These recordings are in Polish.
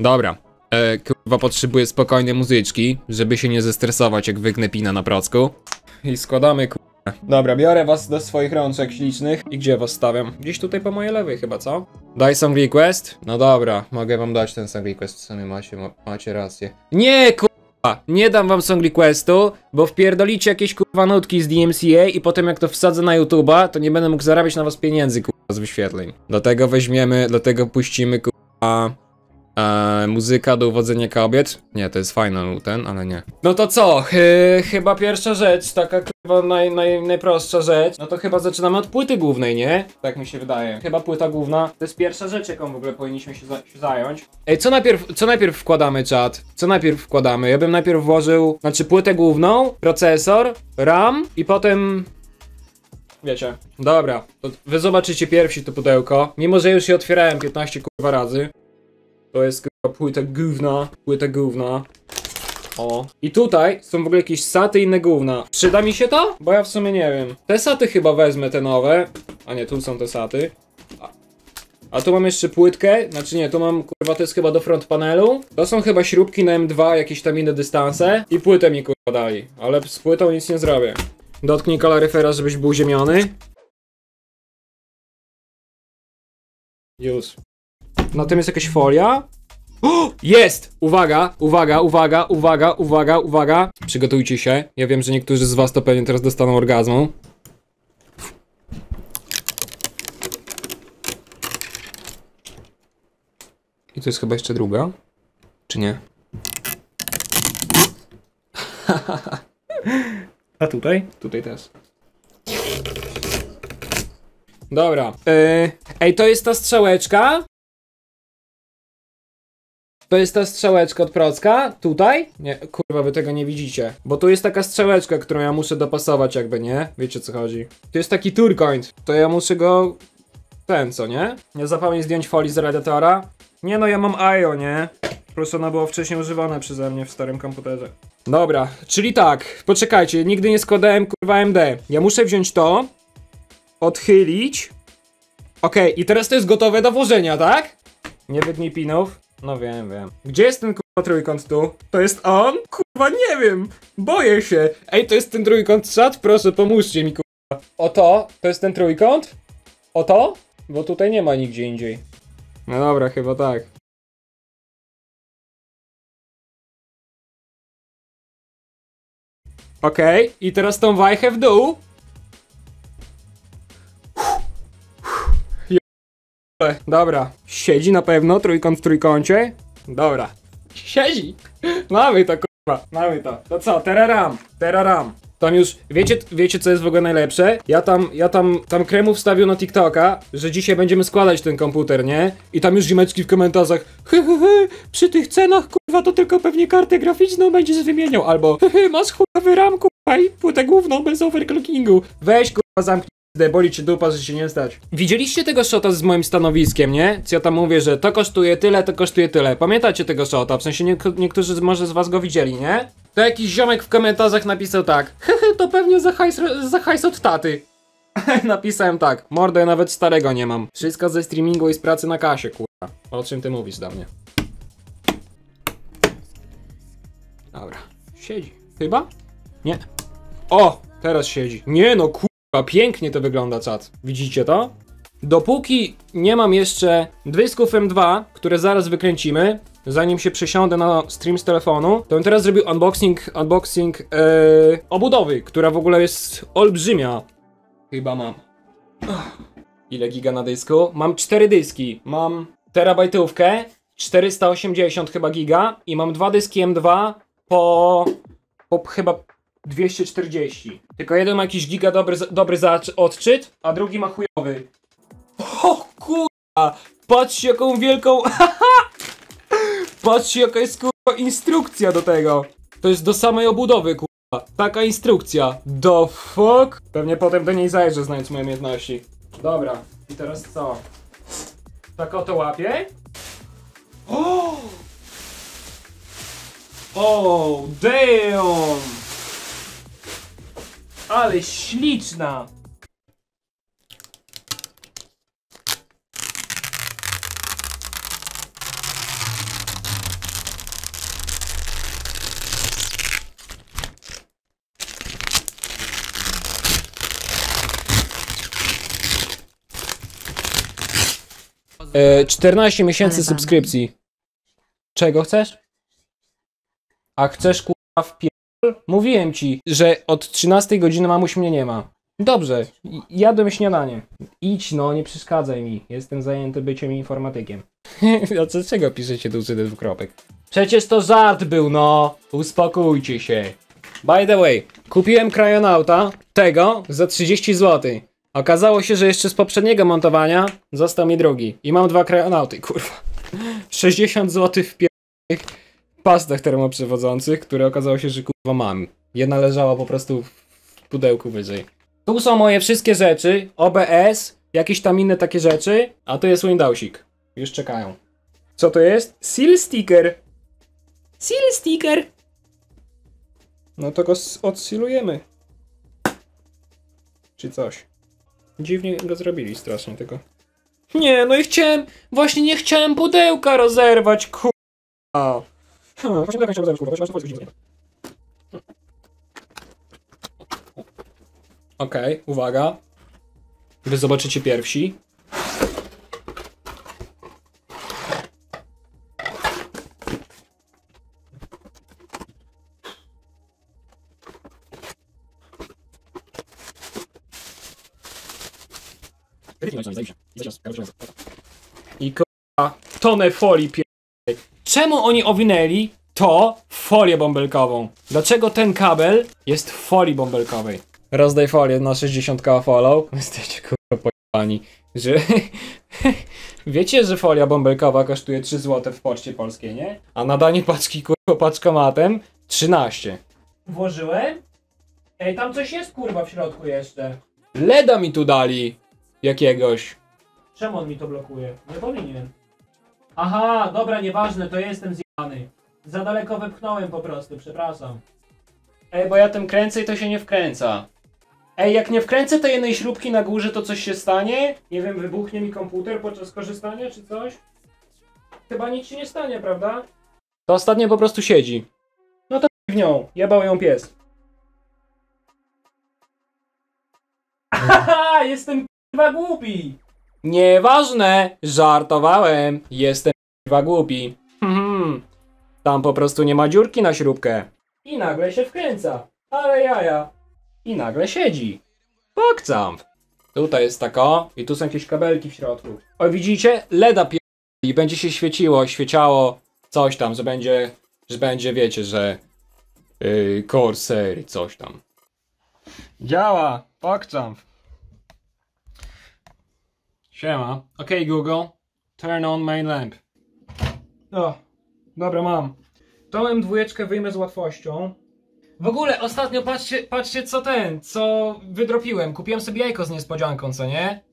Dobra. Kurwa, potrzebuję spokojnej muzyczki, żeby się nie zestresować, jak wygnę pina na procku. I składamy, kurwa. Dobra, biorę was do swoich rączek ślicznych. I gdzie was stawiam? Gdzieś tutaj po mojej lewej chyba, co? Daj song request? No dobra, mogę wam dać ten song request, w sumie macie rację. Nie, kurwa! Nie dam wam song requestu, bo wpierdolicie jakieś kurwa nutki z DMCA i potem jak to wsadzę na YouTube'a, to nie będę mógł zarabiać na was pieniędzy, kurwa, z wyświetleń. Dlatego puścimy, kurwa... muzyka do uwodzenia kobiet? Nie, to jest final ten, ale nie. No to co? Chyba pierwsza rzecz, taka kurwa najprostsza rzecz. No to chyba zaczynamy od płyty głównej, nie? Tak mi się wydaje. Chyba płyta główna to jest pierwsza rzecz, jaką w ogóle powinniśmy się zająć. Ej, co najpierw wkładamy, czat? Co najpierw wkładamy? Ja bym najpierw włożył, znaczy płytę główną, procesor, RAM i potem... Wiecie. Dobra, to wy zobaczycie pierwsi to pudełko. Mimo, że już je otwierałem 15 kurwa razy. To jest chyba płyta gówna. O. I tutaj są w ogóle jakieś saty i inne gówna. Przyda mi się to? Bo ja w sumie nie wiem. Te saty chyba wezmę, te nowe. A nie, tu są te saty. A tu mam jeszcze płytkę. Znaczy nie, tu mam, kurwa, to jest chyba do front panelu. To są chyba śrubki na M2, jakieś tam inne dystanse. I płytę mi, kurwa, dali. Ale z płytą nic nie zrobię. Dotknij kaloryfera, żebyś był ziemiony. Już. Na tym jest jakaś folia. O, jest! Uwaga, uwaga, uwaga, uwaga, uwaga, uwaga. Przygotujcie się. Ja wiem, że niektórzy z was to pewnie teraz dostaną orgazmu. I to jest chyba jeszcze druga? Czy nie? A tutaj? Tutaj też. Dobra. Ej, to jest ta strzałeczka? To jest ta strzałeczka od procka? Tutaj? Nie, kurwa, wy tego nie widzicie. Bo tu jest taka strzałeczka, którą ja muszę dopasować jakby, nie? Wiecie, co chodzi. Tu jest taki turcoint. To ja muszę go... Ten, co, nie? Nie zapomnij zdjąć folii z radiatora. Nie no, ja mam IO, nie? Plus ona była wcześniej używana przeze mnie w starym komputerze. Dobra, czyli tak. Poczekajcie, nigdy nie składałem, kurwa, AMD. Ja muszę wziąć to. Odchylić. Okej, i teraz to jest gotowe do włożenia, tak? Nie wygnij pinów. No wiem. Gdzie jest ten kurwa trójkąt tu? To jest on? Kurwa nie wiem! Boję się! Ej, to jest ten trójkąt, czat? Proszę, pomóżcie mi, kurwa. To jest ten trójkąt? To? Bo tutaj nie ma nigdzie indziej. No dobra, chyba tak. Okej, i teraz tą wajchę w dół. Dobra, siedzi na pewno, trójkąt w trójkącie. Dobra, siedzi. Mamy to, kurwa, mamy to. To co, teraram. Tam już, wiecie co jest w ogóle najlepsze? Ja tam kremu wstawił na TikToka, że dzisiaj będziemy składać ten komputer, nie? I tam już ziomeczki w komentarzach, przy tych cenach, kurwa, to tylko pewnie kartę graficzną będziesz wymieniał, albo masz chujowy RAM, kurwa, i płytę główną bez overclockingu. Weź, kurwa, zamknij. Boli cię dupa, że się nie stać. Widzieliście tego shota z moim stanowiskiem, nie? Co ja tam mówię, że to kosztuje tyle, to kosztuje tyle. Pamiętacie tego shota? W sensie niektórzy może z was go widzieli, nie? To jakiś ziomek w komentarzach napisał tak. To pewnie za hajs od taty. Napisałem tak. Mordo, ja nawet starego nie mam. Wszystko ze streamingu i z pracy na kasie, kurwa. O czym ty mówisz do mnie? Dobra. Siedzi. Chyba? Nie. O! Teraz siedzi. Nie no, kurwa. Pięknie to wygląda, czat. Widzicie to? Dopóki nie mam jeszcze dysków M2, które zaraz wykręcimy, zanim się przesiądę na stream z telefonu, to bym teraz zrobił unboxing obudowy, która w ogóle jest olbrzymia. Chyba mam. Ile giga na dysku? Mam 4 dyski. Mam terabajtówkę, 480 chyba giga i mam 2 dyski M2 po chyba 240. Tylko jeden ma jakiś giga dobry odczyt, a drugi ma chujowy. O kurwa! Patrzcie jaką wielką... Patrzcie jaka jest kurwa instrukcja do tego. To jest do samej obudowy kurwa. Taka instrukcja. The fuck? Pewnie potem do niej zajrzę, znając moje umiejętności. Dobra. I teraz co? Tak oto łapię. O! Oh, damn! Ale śliczna! 14 miesięcy Ale subskrypcji. Czego chcesz? A chcesz kurwa w Mówiłem ci, że od 13 godziny mamuś mnie nie ma. Dobrze, jadłem śniadanie. Idź no, nie przeszkadzaj mi. Jestem zajęty byciem informatykiem. A co z czego piszecie duży dwukropek? Przecież to żart był, no! Uspokójcie się. By the way, kupiłem Crayonauta, tego, za 30 zł. Okazało się, że jeszcze z poprzedniego montowania został mi drugi. I mam 2 Crayonauty, kurwa. 60 zł w pastach termoprzewodzących, które okazało się, że kurwa mam. Jedna leżała po prostu w pudełku wyżej. Tu są moje wszystkie rzeczy, OBS, jakieś tam inne takie rzeczy, a to jest Windowsik. Już czekają. Co to jest? Seal sticker. Seal sticker. No to go odsealujemy. Czy coś. Dziwnie go zrobili strasznie tylko. Nie, no i chciałem, właśnie nie chciałem pudełka rozerwać, kurwa. Właśnie tak chciałem rozerwać, Okej, uwaga. Wy zobaczycie pierwsi. I k***a, tonę folii Czemu oni owinęli to w folię bąbelkową? Dlaczego ten kabel jest w folii bąbelkowej? Rozdaj folię na 60k follow. Jesteście kurwa pojebani. Że... Wiecie, że folia bąbelkowa kosztuje 3 zł w Poczcie Polskiej, nie? A nadanie paczki kurwa paczkomatem 13. Włożyłem? Ej, tam coś jest kurwa w środku jeszcze. LEDa mi tu dali. Jakiegoś. Czemu on mi to blokuje? Nie powinien. Aha, dobra, nieważne, to jestem zjebany. Za daleko wepchnąłem po prostu, przepraszam. Ej, bo ja tym kręcę i to się nie wkręca. Ej, jak nie wkręcę tej jednej śrubki na górze, to coś się stanie? Nie wiem, wybuchnie mi komputer podczas korzystania, czy coś? Chyba nic się nie stanie, prawda? To ostatnio po prostu siedzi. No to w nią, jebał ją pies. Haha, jestem k***wa głupi! Nieważne, żartowałem, jestem k***wa głupi. Tam po prostu nie ma dziurki na śrubkę. I nagle się wkręca. Ale jaja. I nagle siedzi. Pokcam. Tutaj jest tako. I tu są jakieś kabelki w środku. O, widzicie? LEDa i będzie się świeciało. Coś tam, że będzie, wiecie, że Corsair, coś tam. Działa. Pokcam. Siema. Okej, Google. Turn on main lamp. O, dobra, mam. Tą M2 wyjmę z łatwością. W ogóle ostatnio patrzcie co wydropiłem. Kupiłem sobie jajko z niespodzianką, co nie?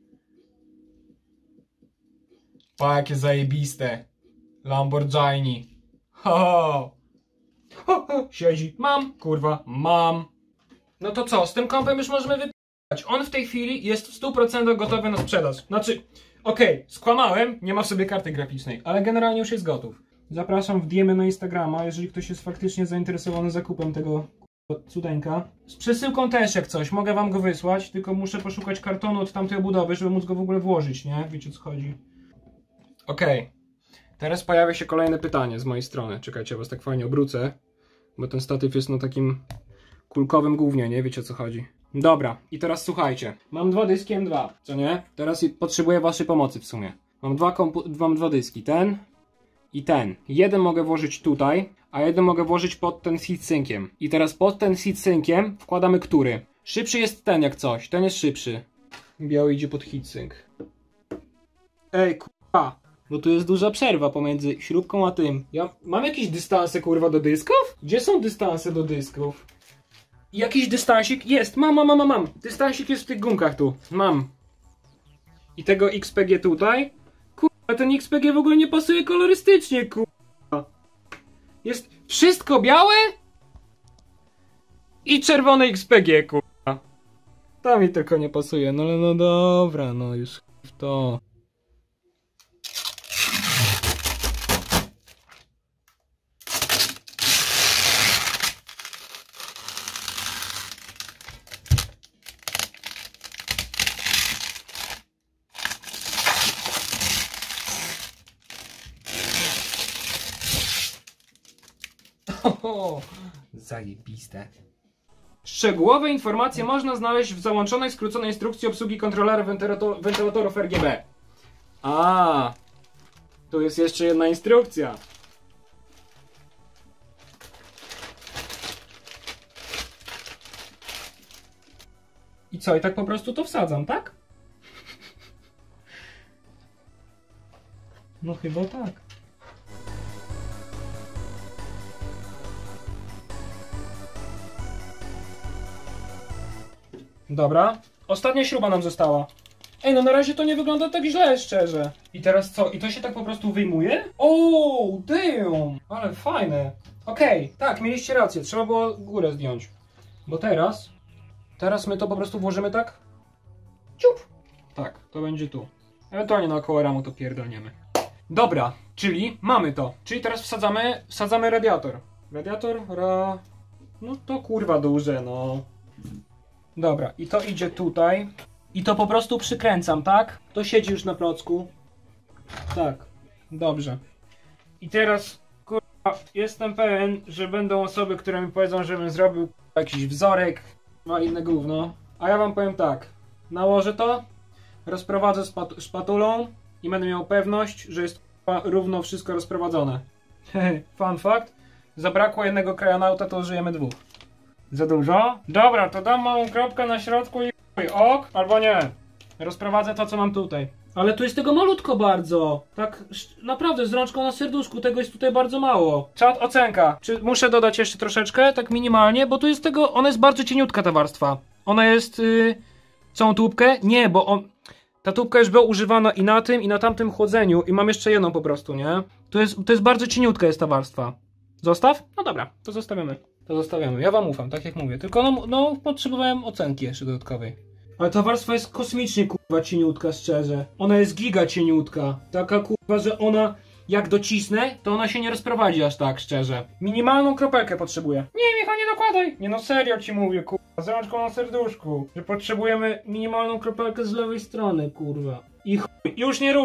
Pa, jakie zajebiste. Lamborghini. Ho, ho. Siedzi. Mam, kurwa, mam. No to co, z tym kompem już możemy wypisać. On w tej chwili jest w 100% gotowy na sprzedaż. Znaczy, okej, skłamałem, nie ma w sobie karty graficznej, ale generalnie już jest gotów. Zapraszam w DM na Instagrama, jeżeli ktoś jest faktycznie zainteresowany zakupem tego cudeńka. Z przesyłką też jak coś, mogę wam go wysłać, tylko muszę poszukać kartonu od tamtej obudowy, żeby móc go w ogóle włożyć, nie? Wiecie o co chodzi. Okej. Teraz pojawia się kolejne pytanie z mojej strony. Czekajcie, ja was tak fajnie obrócę, bo ten statyw jest na takim kulkowym głównie, nie? Wiecie o co chodzi. Dobra, i teraz słuchajcie. Mam 2 dyski M2, co nie? Teraz potrzebuję waszej pomocy w sumie. Mam dwa dyski, ten i ten. Jeden mogę włożyć tutaj, a jeden mogę włożyć pod ten heatsinkiem. I teraz pod ten heatsinkiem wkładamy który? Szybszy jest ten jak coś, ten jest szybszy. Biały idzie pod heatsink. Ej, kurwa, bo tu jest duża przerwa pomiędzy śrubką a tym. Ja mam jakieś dystanse kurwa do dysków? Gdzie są dystanse do dysków? Jakiś dystansik jest, mam. Dystansik jest w tych gumkach tu, mam. I tego XPG tutaj. Kurwa, ten XPG w ogóle nie pasuje kolorystycznie, kurwa. Jest wszystko białe i czerwone XPG, kurwa. To mi tylko nie pasuje, no ale no dobra, no już w to. Oho, zajebiste. Szczegółowe informacje można znaleźć w załączonej skróconej instrukcji obsługi kontrolera wentylatorów RGB. A, tu jest jeszcze jedna instrukcja. I co, i tak po prostu to wsadzam, tak? No chyba tak. Dobra, ostatnia śruba nam została. Ej, no na razie to nie wygląda tak źle, szczerze. I teraz co? I to się tak po prostu wyjmuje? O, damn! Ale fajne. Okej, tak, mieliście rację, trzeba było górę zdjąć. Bo teraz my to po prostu włożymy tak? Ciup! Tak, to będzie tu. Ewentualnie naokoło ramu to pierdolniemy. Dobra, czyli mamy to. Czyli teraz wsadzamy radiator. No to kurwa duże, no. Dobra, i to idzie tutaj. I to po prostu przykręcam, tak? To siedzi już na klocku. Tak, dobrze. I teraz, kurwa, jestem pewien, że będą osoby, które mi powiedzą, żebym zrobił jakiś wzorek, inne gówno. A ja wam powiem tak. Nałożę to, rozprowadzę szpatulą i będę miał pewność, że jest równo wszystko rozprowadzone. Fun fact. Zabrakło jednego krajonauta, to użyjemy dwóch. Za dużo? Dobra, to dam małą kropkę na środku i ok, albo nie. Rozprowadzę to, co mam tutaj. Ale tu jest tego malutko bardzo. Tak naprawdę z rączką na serduszku tego jest tutaj bardzo mało. Czat, ocenka. Czy muszę dodać jeszcze troszeczkę, tak minimalnie, bo tu jest tego, ona jest bardzo cieniutka ta warstwa. Ona jest całą tubkę? Nie, bo ta tubka już była używana i na tym, i na tamtym chłodzeniu i mam jeszcze jedną po prostu, nie? To jest bardzo cieniutka jest ta warstwa. Zostaw? No dobra, to zostawiamy. To zostawiamy. Ja wam ufam, tak jak mówię. Tylko no potrzebowałem ocenki jeszcze dodatkowej. Ale ta warstwa jest kosmicznie kurwa cieniutka, szczerze. Ona jest giga cieniutka. Taka kurwa, że ona jak docisnę, to ona się nie rozprowadzi aż tak, szczerze. Minimalną kropelkę potrzebuję. Nie, Michał, nie dokładaj. Nie no, serio ci mówię, kurwa, z rączką na serduszku. Że potrzebujemy minimalną kropelkę z lewej strony, kurwa. I chuj. Już nie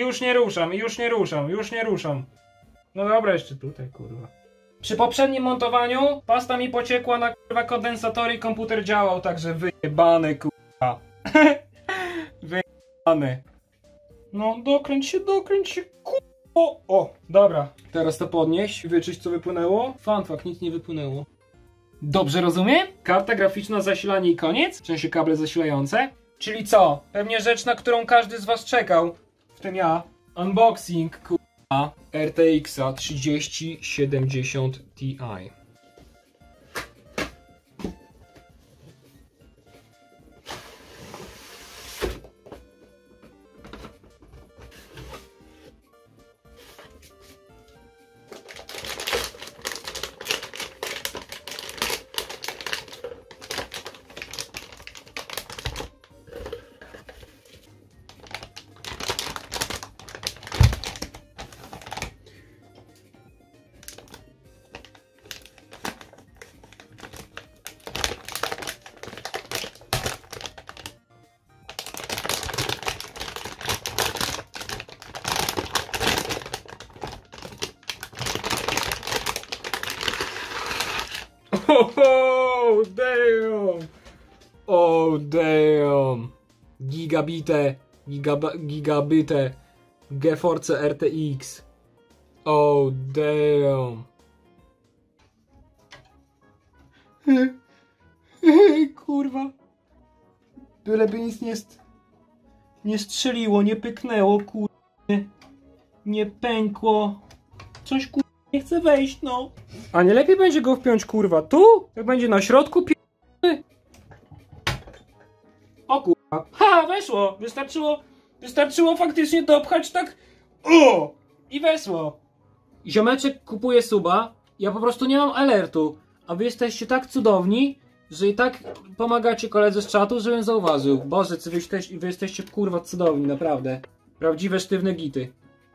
ruszam. No dobra, jeszcze tutaj, kurwa. Przy poprzednim montowaniu pasta mi pociekła na kurwa kondensatory i komputer działał, także wyjebany kurwa. Wyjebany. No dokręć się kurwa. O, dobra. Teraz to podnieść, wyczyść co wypłynęło. Fun fact, nic nie wypłynęło. Dobrze rozumiem? Karta graficzna, zasilanie i koniec? W sensie kable zasilające? Czyli co? Pewnie rzecz, na którą każdy z was czekał. W tym ja. Unboxing kurwa. RTX 3070 Ti. Oh damn! Oh damn! Gigabite GeForce RTX. Oh damn! Kurwa. Byleby nic nie strzeliło, nie pyknęło, kurwa. Nie pękło. Coś kurwa nie chce wejść, no. A nie lepiej będzie go wpiąć, kurwa, tu? Jak będzie na środku, O kurwa. Ha, weszło. Wystarczyło faktycznie dopchać tak. O! I weszło. Ziomeczek kupuje suba. Ja po prostu nie mam alertu. A wy jesteście tak cudowni, że i tak pomagacie koledze z czatu, żebym zauważył. Boże, co wy jesteście kurwa cudowni, naprawdę. Prawdziwe sztywne gity.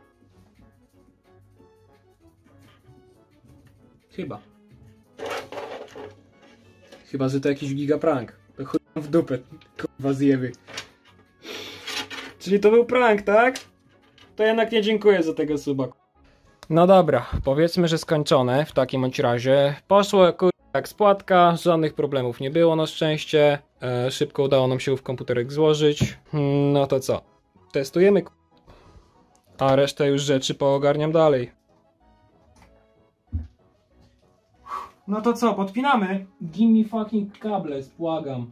Chyba, że to jakiś gigaprank. To chuj w dupę, kurwa zjeby. Czyli to był prank, tak? To jednak nie dziękuję za tego suba. No dobra, powiedzmy, że skończone w takim bądź razie. Poszło jak spłatka, żadnych problemów nie było na szczęście. Szybko udało nam się w komputerek złożyć. No to co? Testujemy a resztę już rzeczy poogarniam dalej. No to co, podpinamy? Give me fucking cables, błagam.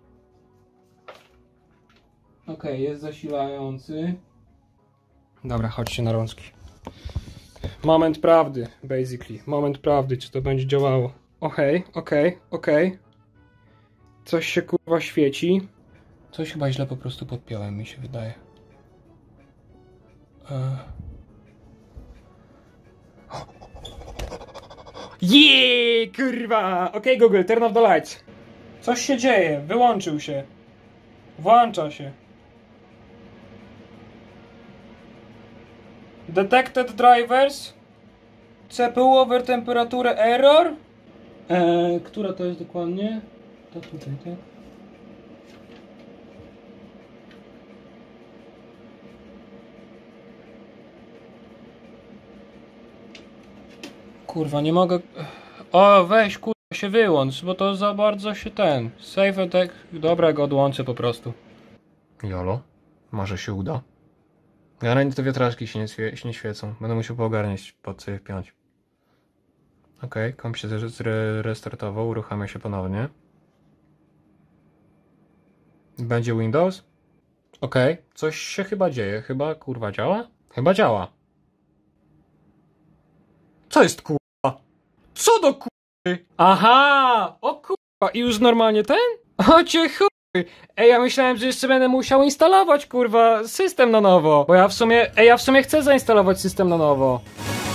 Okej, jest zasilający. Dobra, chodźcie na rączki. Moment prawdy, basically. Moment prawdy, czy to będzie działało. Okej. Coś się kurwa świeci. Coś chyba źle po prostu podpiąłem, mi się wydaje. Jeee, kurwa! Okej, Google, turn off the lights. Coś się dzieje, wyłączył się. Włącza się. Detected drivers. CPU over temperaturę error. Która to jest dokładnie? To tutaj, tak? Kurwa, nie mogę... O, weź, kurwa, się wyłącz, bo to za bardzo się ten... Save attack... Dobra, go odłączę po prostu. Jolo, może się uda. Generalnie te wiatraczki się nie świecą. Będę musiał poogarniać, po co je wpiąć. Okej, komp się restartował, uruchamia się ponownie. Będzie Windows? Okej, coś się chyba dzieje. Chyba, kurwa, działa? Chyba działa. Co jest, kurwa? Co do kurwy? Aha! O kurwa, i już normalnie ten? O cię chuj! Ej, ja myślałem, że jeszcze będę musiał instalować, kurwa, system na nowo. Bo ja w sumie chcę zainstalować system na nowo.